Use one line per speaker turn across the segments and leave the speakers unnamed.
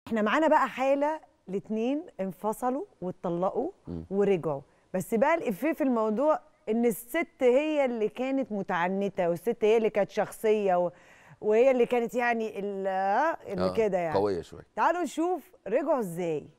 احنا معانا بقى حاله الاتنين انفصلوا واتطلقوا ورجعوا، بس بقى الإفيه في الموضوع ان الست هي اللي كانت متعنته، والست هي اللي كانت شخصيه وهي اللي كانت يعني اللي كده يعني
قويه شويه.
تعالوا نشوف رجعوا ازاي.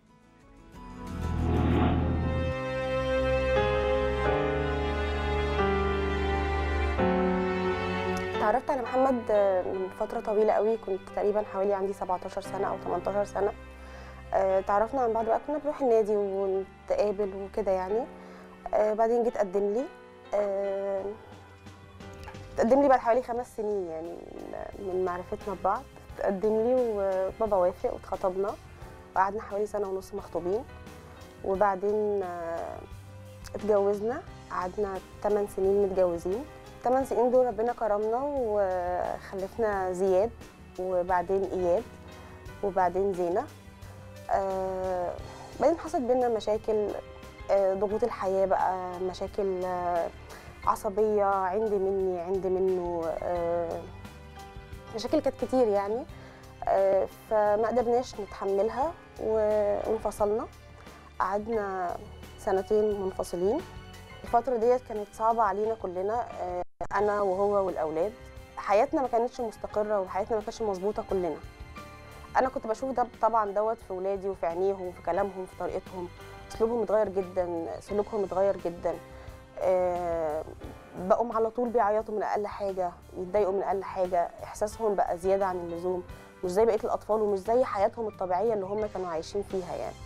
اتعرفت على محمد من فترة طويلة قوي، كنت تقريبا حوالي عندي 17 سنة أو 18 سنة. اتعرفنا عن بعض بقى، كنا بنروح النادي ونتقابل وكده يعني. بعدين جيت تقدم لي بعد حوالي 5 سنين يعني من معرفتنا ببعض. تقدم لي وبابا وافق واتخطبنا، وقعدنا حوالي 1.5 سنة مخطوبين، وبعدين اتجوزنا. قعدنا 8 سنين متجوزين. 8 سنين دول ربنا كرمنا وخلفنا زياد، وبعدين إياد، وبعدين زينة. بعدين حصلت بينا مشاكل، ضغوط الحياة بقى، مشاكل عصبية، عند مني عند منه، مشاكل كانت كتير يعني. فما قدرناش نتحملها وانفصلنا. قعدنا 2 سنين منفصلين. الفترة ديت كانت صعبة علينا كلنا، أنا وهو والأولاد. حياتنا ما كانتش مستقرة وحياتنا ما كانتش مظبوطة كلنا. أنا كنت بشوف ده طبعا دوت في ولادي وفي عينيهم وفي كلامهم في طريقتهم. أسلوبهم اتغير جدا، سلوكهم اتغير جدا. بقوا على طول بيعيطوا من أقل حاجة، يتضايقوا من أقل حاجة. إحساسهم بقى زيادة عن اللزوم، مش زي بقية الأطفال ومش زي حياتهم الطبيعية اللي هم كانوا عايشين فيها يعني.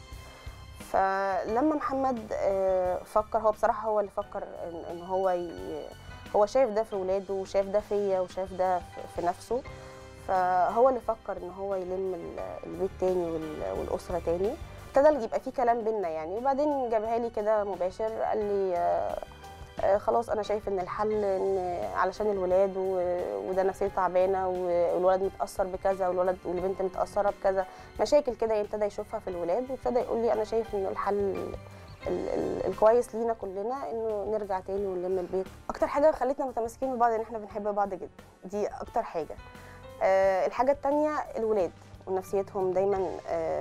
فلما محمد فكر، هو بصراحة هو اللي فكر إن هو شايف ده في ولاده وشايف ده فيا وشايف ده في نفسه. فهو اللي فكر إن هو يلم البيت تاني والأسرة تاني. ابتدى يبقى في كلام بينا يعني، وبعدين جابها لي كده مباشر. قال لي خلاص أنا شايف إن الحل إن علشان الولاد وده نفسيته تعبانة والولد متأثر بكذا والبنت متأثرة بكذا، مشاكل كده ابتدى يشوفها في الولاد، وابتدى يقول لي أنا شايف إنه الحل الكويس لينا كلنا إنه نرجع تاني ونلم البيت. أكتر حاجة خلتنا متماسكين ببعض إن إحنا بنحب بعض جدا، دي أكتر حاجة. الحاجة التانية الولاد ونفسيتهم دايما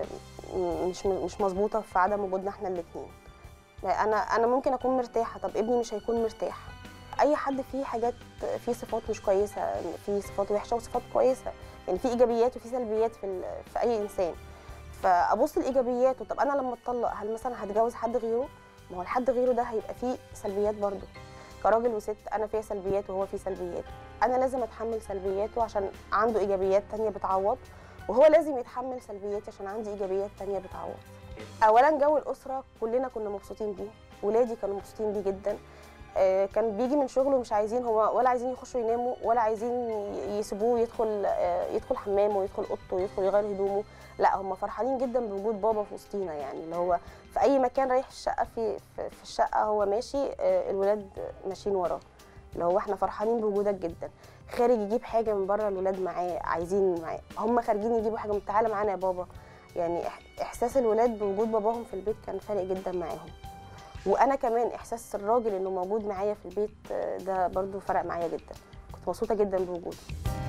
مش مظبوطة في عدم وجودنا إحنا الاتنين. أنا ممكن أكون مرتاحة، طب ابني مش هيكون مرتاح. أي حد فيه حاجات، فيه صفات مش كويسة، فيه صفات وحشة وصفات كويسة يعني، فيه إيجابيات وفيه سلبيات في أي إنسان. فأبص لإيجابياته. طب أنا لما أتطلق هل مثلا هتجوز حد غيره؟ ما هو الحد غيره ده هيبقى فيه سلبيات برضه. كراجل وست أنا فيها سلبيات وهو فيه سلبيات، أنا لازم أتحمل سلبياته عشان عنده إيجابيات تانية بتعوض، وهو لازم يتحمل سلبياتي عشان عندي إيجابيات تانية بتعوض. أولا جو الأسرة كلنا كنا مبسوطين بيه، ولادي كانوا مبسوطين بيه جدا. كان بيجي من شغله مش عايزين، هو ولا عايزين يخشوا يناموا ولا عايزين يسيبوه يدخل حمامه ويدخل اوضته ويدخل يغير هدومه. لا، هم فرحانين جدا بوجود بابا في وسطينا يعني، اللي هو في اي مكان رايح الشقه في الشقه هو ماشي، الولاد ماشيين وراه، اللي هو احنا فرحانين بوجودك جدا. خارج يجيب حاجه من بره الولاد معاه عايزين معاه، هم خارجين يجيبوا حاجه تعالى معانا يا بابا. يعني احساس الولاد بوجود باباهم في البيت كان فارق جدا معاهم. وانا كمان احساس الراجل انه موجود معايا في البيت ده برضو فرق معايا جدا، كنت مبسوطه جدا بوجوده.